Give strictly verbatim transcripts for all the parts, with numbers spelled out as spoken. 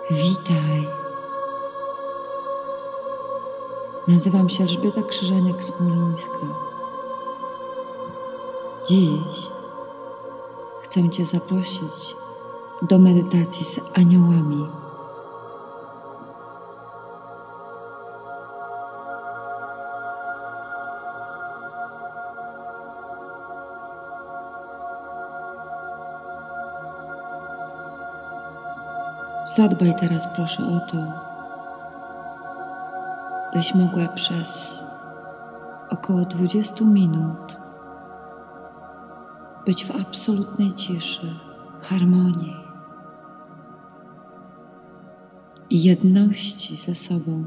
Witaj. Nazywam się Elżbieta Krzyżaniak-Smolińska. Dziś chcę Cię zaprosić do medytacji z aniołami. Zadbaj teraz proszę o to, byś mogła przez około dwudziestu minut być w absolutnej ciszy, harmonii i jedności ze sobą.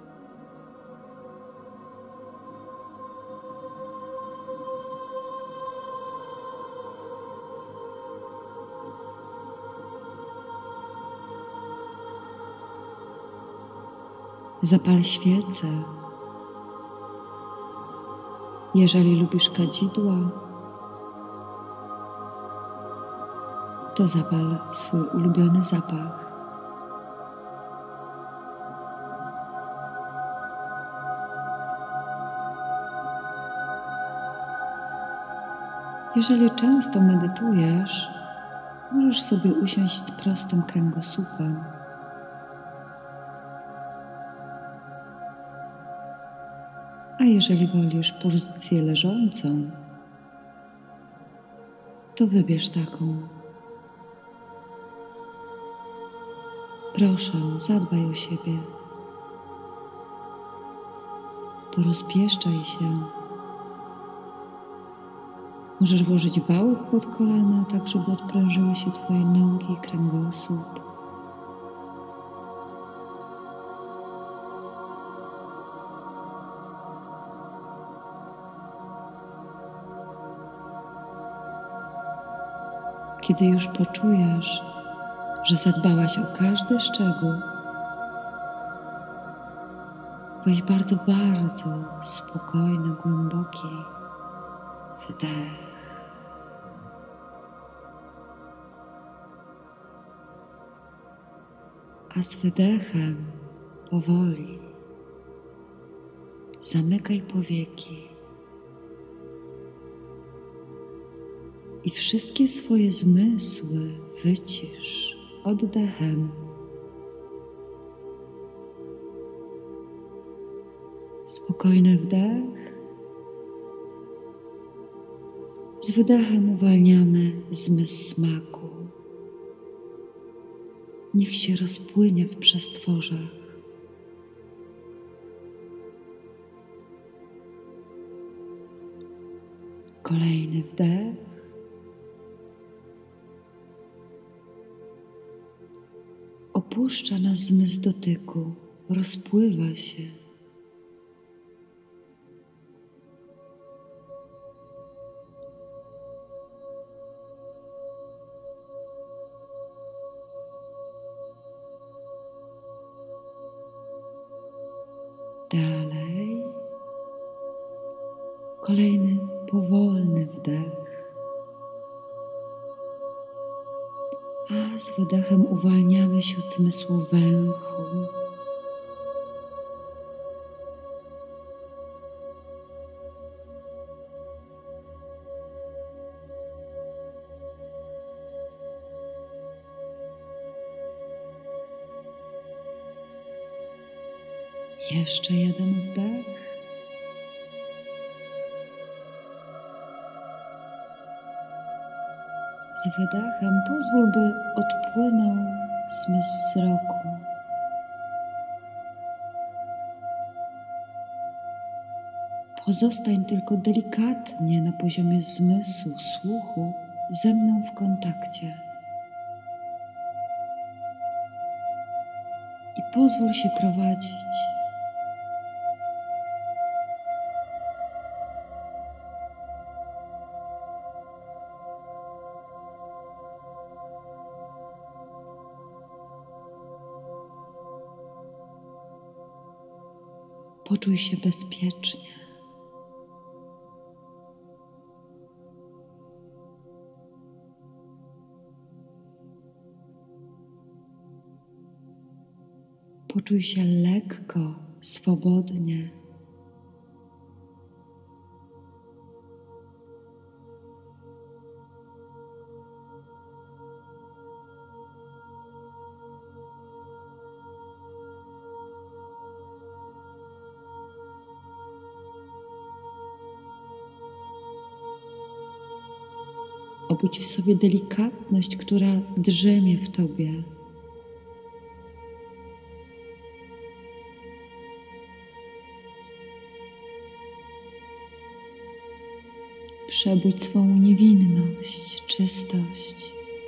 Zapal świecę. Jeżeli lubisz kadzidła, to zapal swój ulubiony zapach. Jeżeli często medytujesz, możesz sobie usiąść z prostym kręgosłupem. A jeżeli wolisz pozycję leżącą, to wybierz taką. Proszę, zadbaj o siebie. Porozpieszczaj się. Możesz włożyć wałek pod kolana, tak żeby odprężyły się Twoje nogi i kręgosłup. Kiedy już poczujesz, że zadbałaś o każdy szczegół, weź bardzo, bardzo spokojny, głęboki wdech. A z wydechem powoli zamykaj powieki. I wszystkie swoje zmysły wycisz oddechem. Spokojny wdech. Z wydechem uwalniamy zmysł smaku. Niech się rozpłynie w przestworzach. Kolejny wdech. Opuszcza nas zmysł dotyku, rozpływa się. Dalej. Kolejny powolny wdech. A z wydechem uwalniamy się od zmysłu węchu. Jeszcze jeden wdech. Z wydechem pozwól, by odpłynął zmysł wzroku. Pozostań tylko delikatnie na poziomie zmysłu, słuchu ze mną w kontakcie. I pozwól się prowadzić. Poczuj się bezpiecznie. Poczuj się lekko, swobodnie. Obudź w sobie delikatność, która drzemie w Tobie. Przebudź swą niewinność, czystość.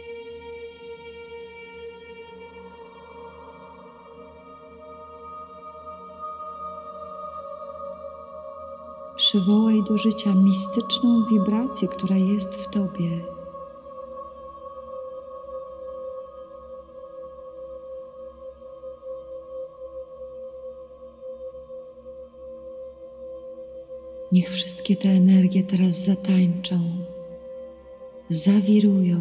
Przywołaj do życia mistyczną wibrację, która jest w Tobie. Niech wszystkie te energie teraz zatańczą, zawirują.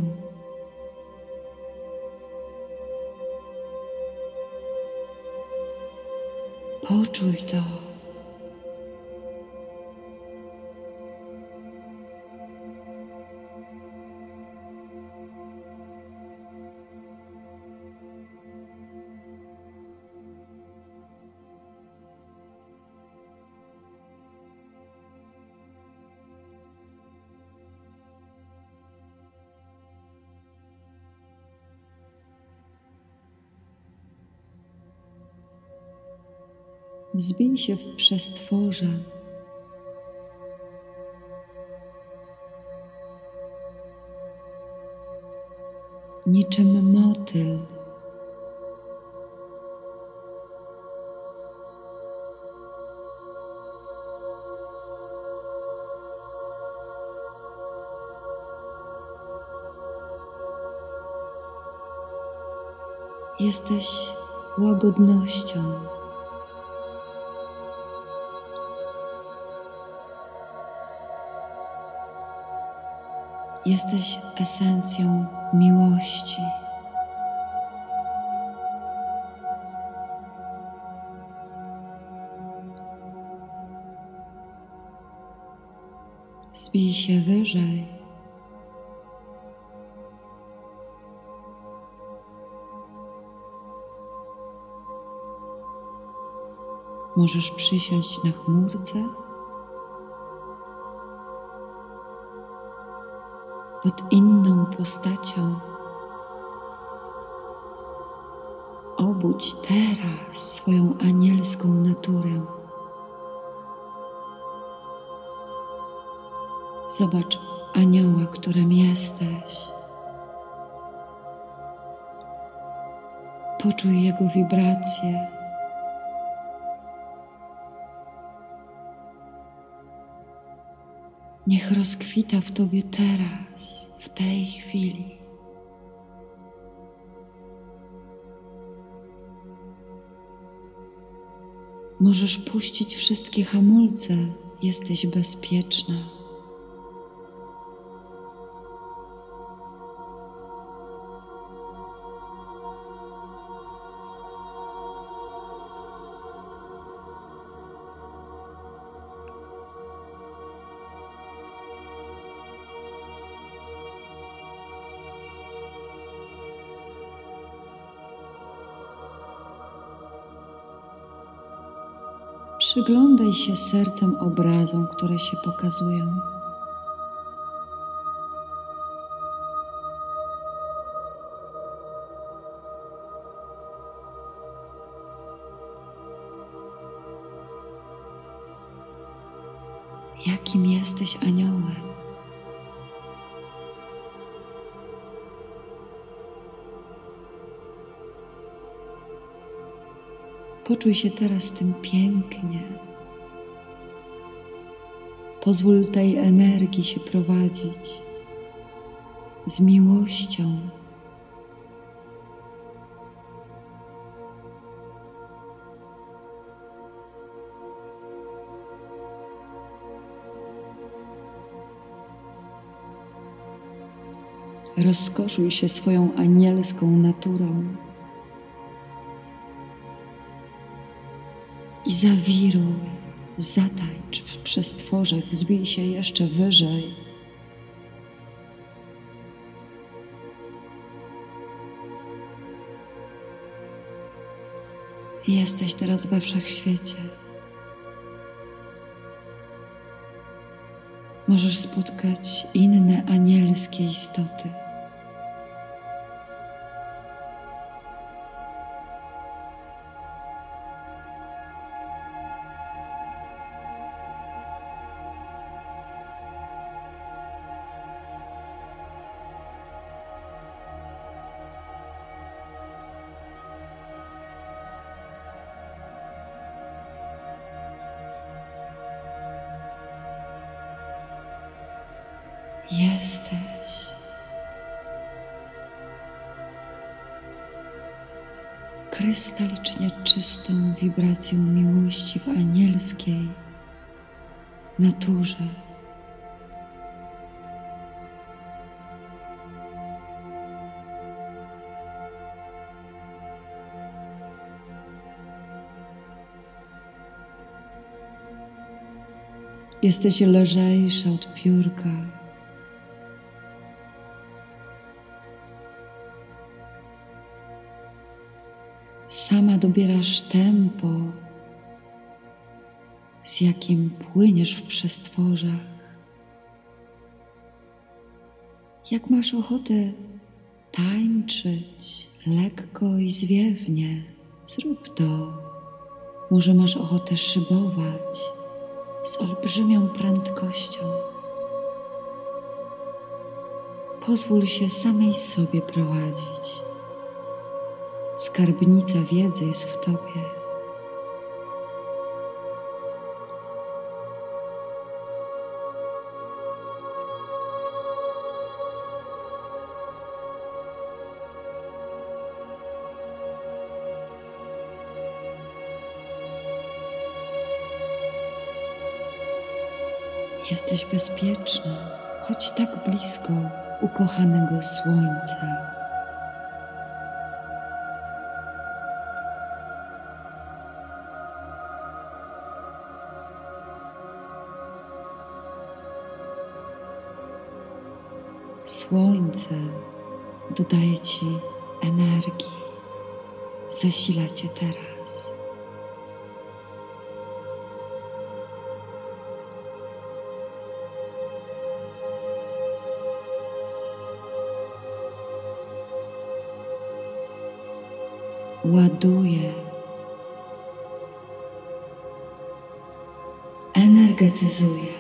Poczuj to. Wzbij się w przestworze. Niczym motyl. Jesteś łagodnością. Jesteś esencją miłości. Wzbij się wyżej. Możesz przysiąść na chmurce pod inną postacią. Obudź teraz swoją anielską naturę. Zobacz anioła, którym jesteś. Poczuj jego wibracje. Niech rozkwita w Tobie teraz, w tej chwili. Możesz puścić wszystkie hamulce, jesteś bezpieczna. Przyglądaj się sercem obrazom, które się pokazują. Jakim jesteś aniołem? Poczuj się teraz tym pięknie. Pozwól tej energii się prowadzić z miłością. Rozkoszuj się swoją anielską naturą. i zawiruj, zatańcz w przestworzach, wzbij się jeszcze wyżej. Jesteś teraz we wszechświecie. Możesz spotkać inne anielskie istoty. Jesteś. Krystalicznie czystą wibracją miłości w anielskiej naturze. Jesteś lżejsza od piórka. Sama dobierasz tempo, z jakim płyniesz w przestworzach. Jak masz ochotę tańczyć lekko i zwiewnie, zrób to. Może masz ochotę szybować z olbrzymią prędkością. Pozwól się samej sobie prowadzić. Skarbnica wiedzy jest w Tobie. Jesteś bezpieczna, choć tak blisko ukochanego słońca. Słońce dodaje Ci energii, zasila Cię teraz. Ładuje, energetyzuje.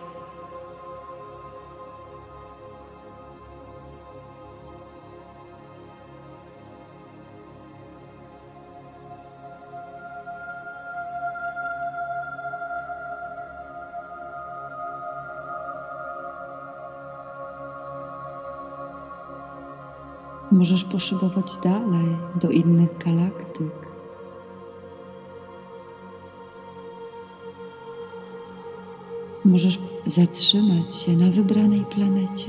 Możesz poszybować dalej do innych galaktyk. Możesz zatrzymać się na wybranej planecie.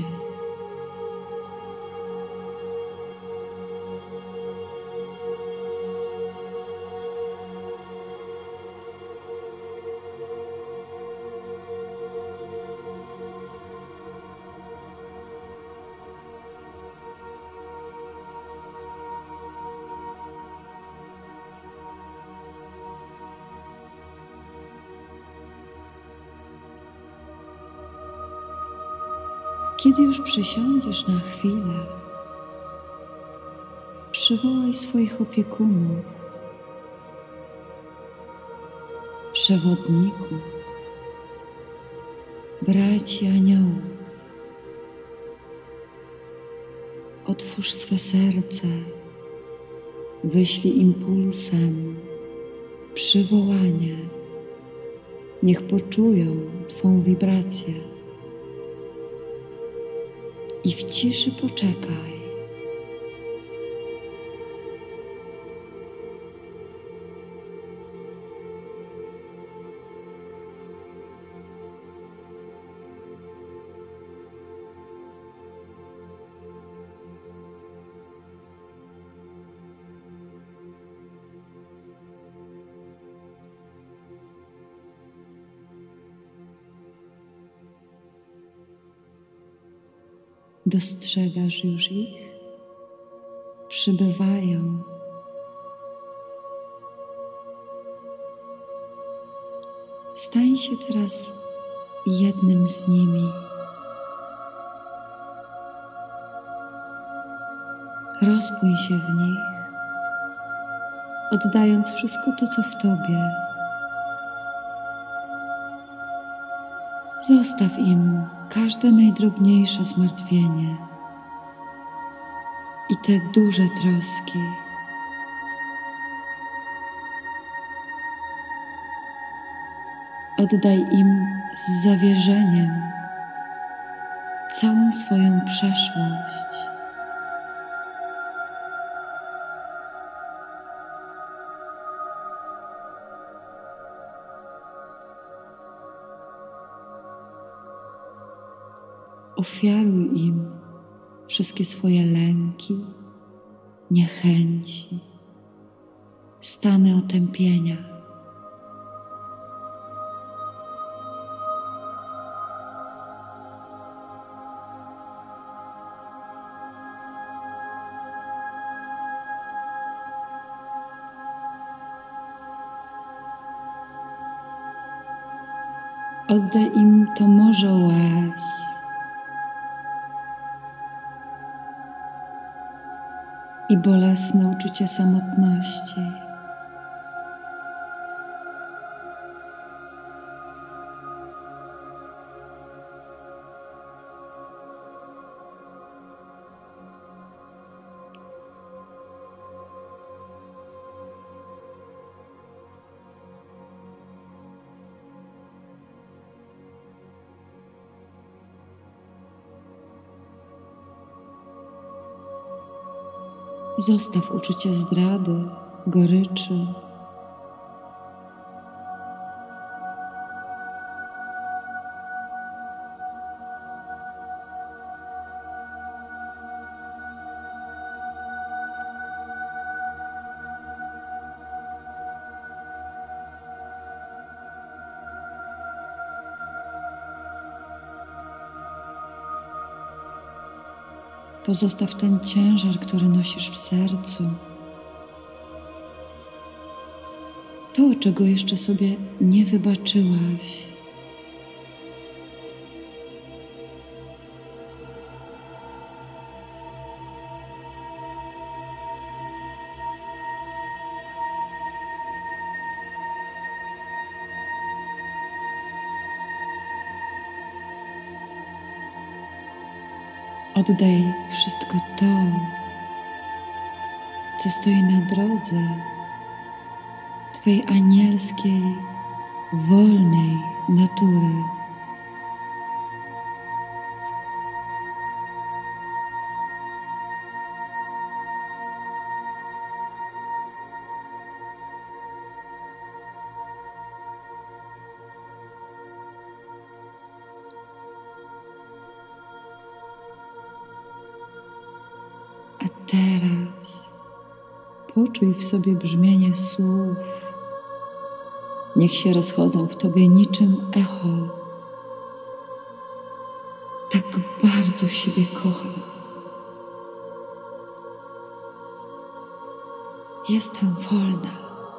Kiedy już przysiądziesz na chwilę, przywołaj swoich opiekunów, przewodników, braci aniołów. Otwórz swe serce, wyślij impulsem przywołanie. Niech poczują Twą wibrację. I w ciszy poczekaj. Dostrzegasz już ich? Przybywają. Stań się teraz jednym z nimi. Rozpłyń się w nich, oddając wszystko to, co w Tobie. Zostaw im każde najdrobniejsze zmartwienie i te duże troski. Oddaj im z zawierzeniem całą swoją przeszłość. Ofiaruj im wszystkie swoje lęki, niechęci, stany otępienia. Oddaj im to morze łez, i bolesne uczucie samotności. Zostaw uczucie zdrady, goryczy. Pozostaw ten ciężar, który nosisz w sercu. To, czego jeszcze sobie nie wybaczyłaś. Oddaj wszystko to, co stoi na drodze Twojej anielskiej, wolnej natury. A teraz poczuj w sobie brzmienie słów. Niech się rozchodzą w Tobie niczym echo. Tak bardzo siebie kocham. Jestem wolna.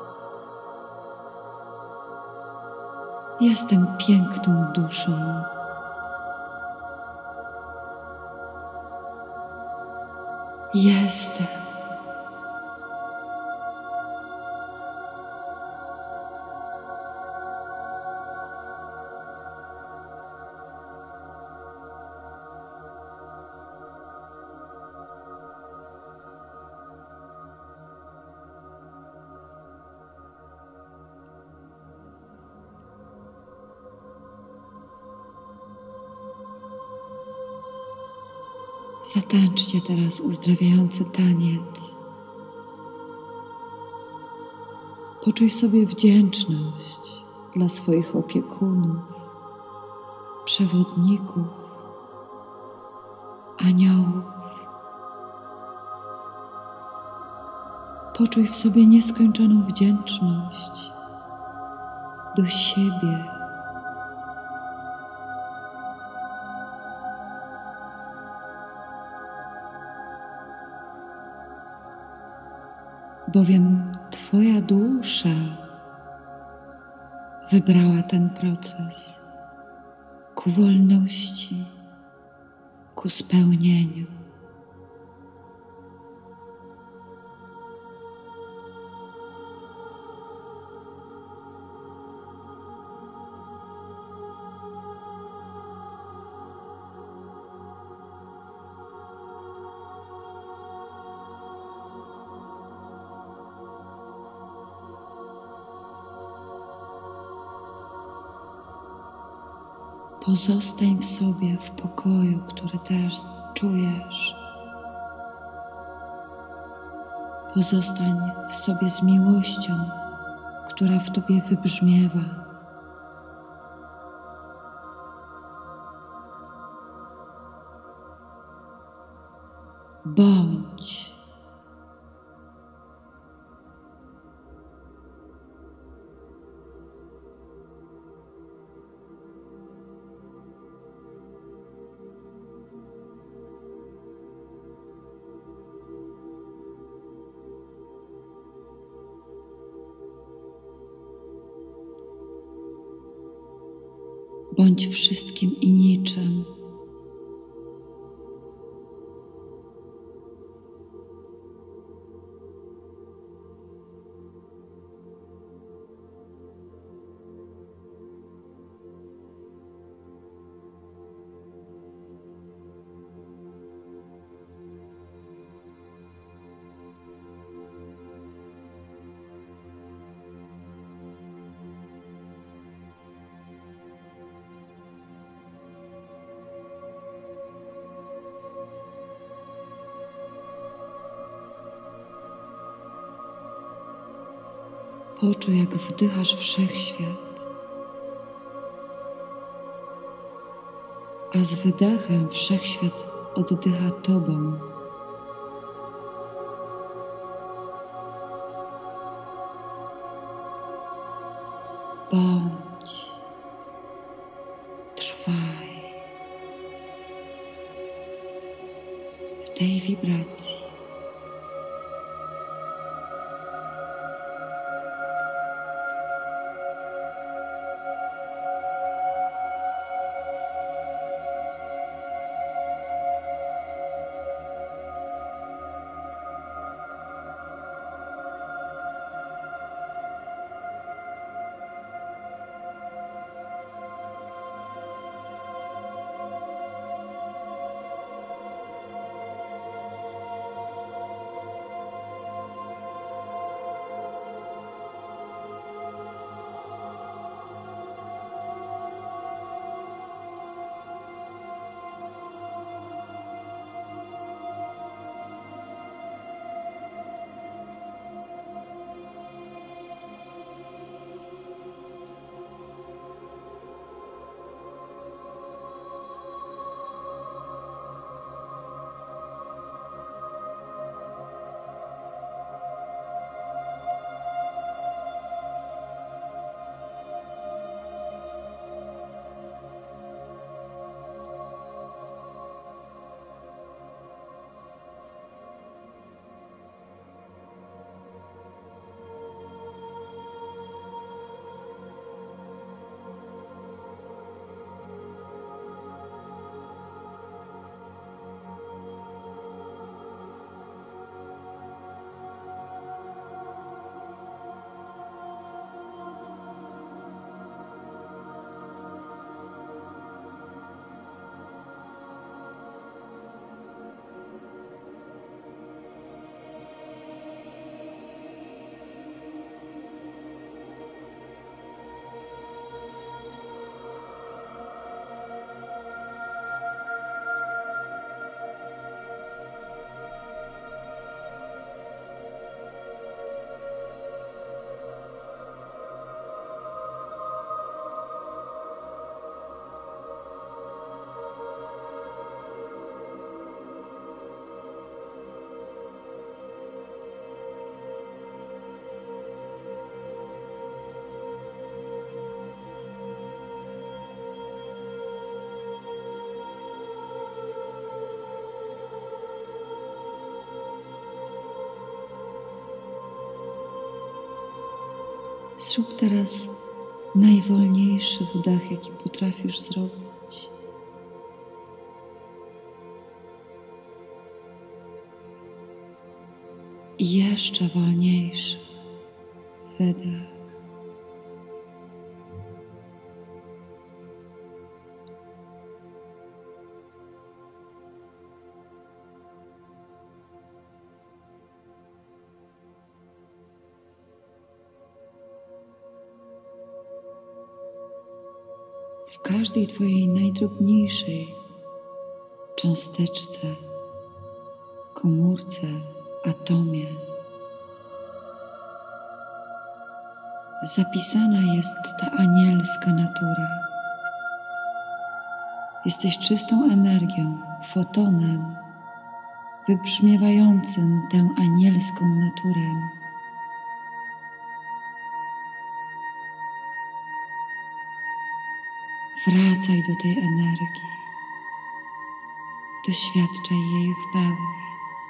Jestem piękną duszą. Jestem. Zatańczcie teraz uzdrawiający taniec. Poczuj sobie wdzięczność dla swoich opiekunów, przewodników, aniołów. Poczuj w sobie nieskończoną wdzięczność do siebie, bowiem Twoja dusza wybrała ten proces ku wolności, ku spełnieniu. Pozostań w sobie w pokoju, który teraz czujesz. Pozostań w sobie z miłością, która w Tobie wybrzmiewa. Bądź. Bądź wszystkim i niczym. Poczuj, jak wdychasz wszechświat, a z wydechem wszechświat oddycha Tobą. Bądź, trwaj w tej wibracji. Zrób teraz najwolniejszy wdech, jaki potrafisz zrobić. I jeszcze wolniejszy wydech. W każdej Twojej najdrobniejszej cząsteczce, komórce, atomie zapisana jest ta anielska natura. Jesteś czystą energią, fotonem wybrzmiewającym tę anielską naturę. Wracaj do tej energii, doświadczaj jej w pełni.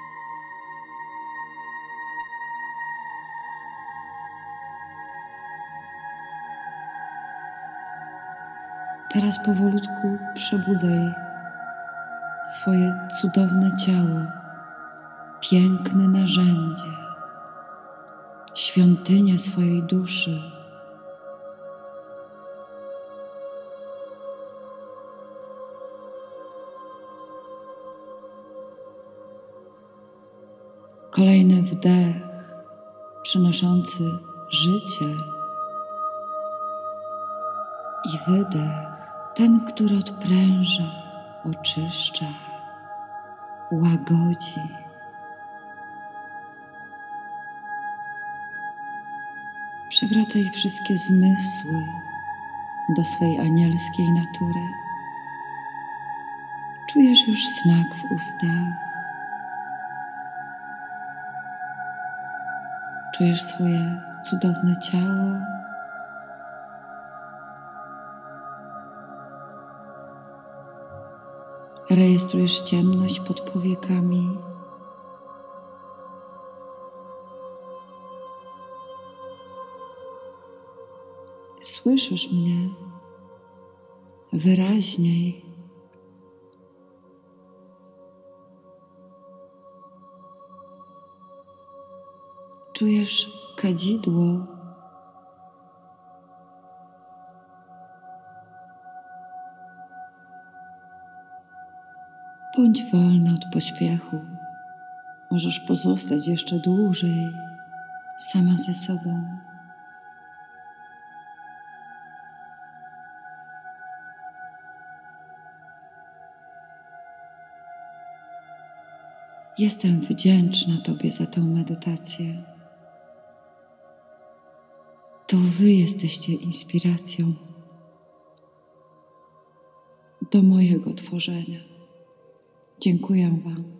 Teraz powolutku przebudzaj swoje cudowne ciało, piękne narzędzie, świątynię swojej duszy. Kolejny wdech przynoszący życie i wydech, ten, który odpręża, oczyszcza, łagodzi. Przywracaj wszystkie zmysły do swej anielskiej natury. Czujesz już smak w ustach. Czujesz swoje cudowne ciało. Rejestrujesz ciemność pod powiekami. Słyszysz mnie wyraźniej. Czujesz kadzidło. Bądź wolna od pośpiechu. Możesz pozostać jeszcze dłużej sama ze sobą. Jestem wdzięczna Tobie za tę medytację. To Wy jesteście inspiracją do mojego tworzenia. Dziękuję Wam.